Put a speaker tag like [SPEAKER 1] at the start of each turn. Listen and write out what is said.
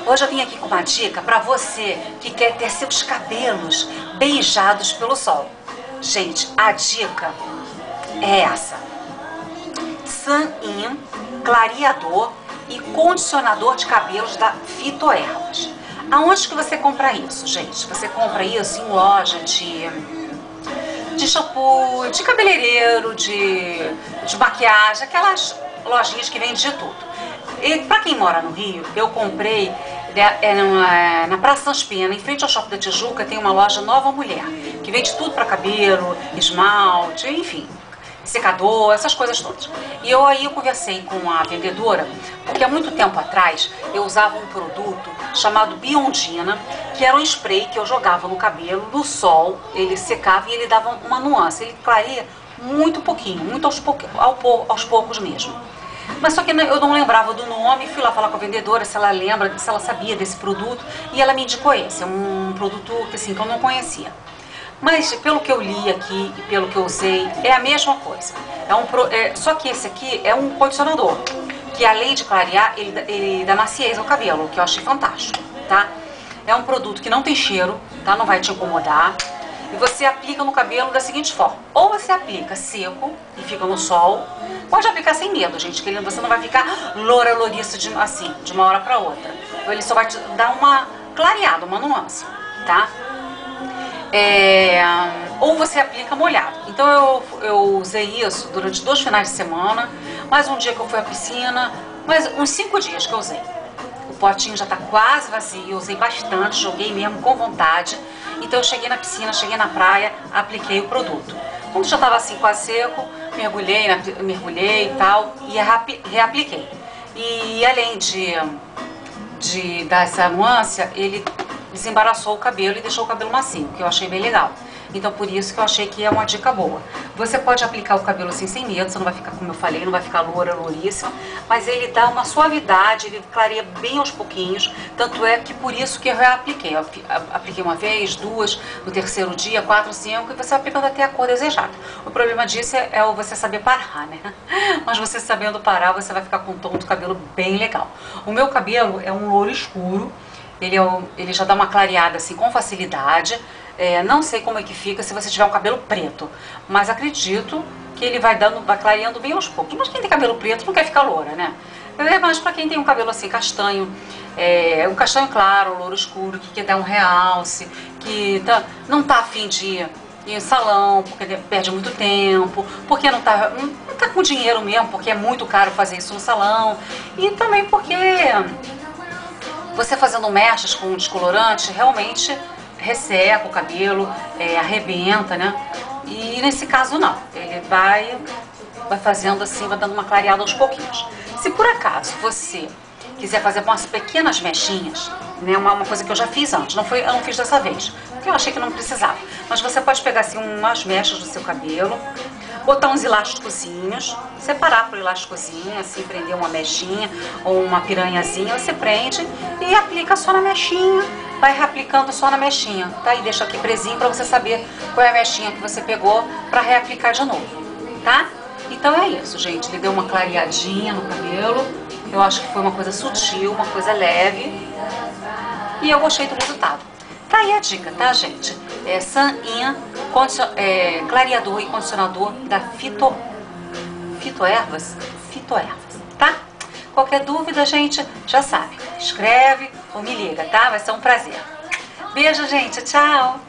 [SPEAKER 1] Hoje eu vim aqui com uma dica para você que quer ter seus cabelos beijados pelo sol. Gente, a dica é essa: Sun-In clareador e condicionador de cabelos da Fitoervas. Aonde que você compra isso, gente? Você compra isso em loja de shampoo, de cabeleireiro, de maquiagem, aquelas lojinhas que vendem de tudo. E para quem mora no Rio, eu comprei na Praça Sans Pena, em frente ao Shopping da Tijuca, tem uma loja Nova Mulher, que vende tudo para cabelo, esmalte, enfim, secador, essas coisas todas. E eu conversei com a vendedora, porque há muito tempo atrás eu usava um produto chamado Biondina, que era um spray que eu jogava no cabelo, no sol, ele secava e ele dava uma nuance, ele clareia muito pouquinho, muito aos poucos mesmo. Mas só que eu não lembrava do nome, fui lá falar com a vendedora se ela lembra, se ela sabia desse produto, e ela me indicou esse, é um produto que eu não conhecia. Mas pelo que eu li aqui e pelo que eu usei, é a mesma coisa. Só que esse aqui é um condicionador, que além de clarear, ele dá maciez ao cabelo, que eu achei fantástico, tá? É um produto que não tem cheiro, tá? Não vai te incomodar. E você aplica no cabelo da seguinte forma: ou você aplica seco e fica no sol, pode aplicar sem medo, gente, que você não vai ficar louriça assim, de uma hora para outra. Ele só vai te dar uma clareada, uma nuance, tá? Ou você aplica molhado. Então eu usei isso durante 2 finais de semana, mais um dia que eu fui à piscina, mais uns 5 dias que eu usei. O potinho já está quase vazio, eu usei bastante, joguei mesmo com vontade. Então eu cheguei na piscina, cheguei na praia, apliquei o produto. Quando já estava assim quase seco, mergulhei e tal, e reapliquei. E além de dar essa nuance, ele desembaraçou o cabelo e deixou o cabelo macio, que eu achei bem legal. Então por isso que eu achei que é uma dica boa. Você pode aplicar o cabelo assim sem medo, você não vai ficar, como eu falei, não vai ficar louríssima, mas ele dá uma suavidade, ele clareia bem aos pouquinhos, tanto é que por isso que eu reapliquei. Eu apliquei uma vez, 2, no terceiro dia, 4, 5, e você vai aplicando até a cor desejada. O problema disso é você saber parar, né? Mas você sabendo parar, você vai ficar com um tom do cabelo bem legal. O meu cabelo é um louro escuro, ele já dá uma clareada assim com facilidade. Não sei como é que fica se você tiver um cabelo preto, mas acredito que ele vai clareando bem aos poucos. Mas quem tem cabelo preto não quer ficar loura, né? Mas para quem tem um cabelo assim castanho, um castanho claro, louro escuro, que quer dar um realce, que não tá afim de ir em salão, porque perde muito tempo, porque não tá com dinheiro mesmo, porque é muito caro fazer isso no salão, e também porque você fazendo mechas com descolorante realmente resseca o cabelo, arrebenta, né? E nesse caso não, ele vai fazendo assim, vai dando uma clareada aos pouquinhos. Se por acaso você quiser fazer umas pequenas mechinhas, né, uma coisa que eu já fiz antes, eu não fiz dessa vez, porque eu achei que não precisava, mas você pode pegar assim umas mechas do seu cabelo, botar uns elásticozinhos, separar por elásticozinho, assim, prender uma mechinha ou uma piranhazinha, você prende e aplica só na mechinha, vai reaplicando só na mechinha, tá? E deixa aqui presinho pra você saber qual é a mechinha que você pegou pra reaplicar de novo, tá? Então é isso, gente, ele deu uma clareadinha no cabelo, eu acho que foi uma coisa sutil, uma coisa leve, e eu gostei do resultado. Tá aí a dica, tá, gente? Sun-In, clareador e condicionador da Fitoervas, tá? Qualquer dúvida, gente, já sabe. Escreve ou me liga, tá? Vai ser um prazer. Beijo, gente. Tchau!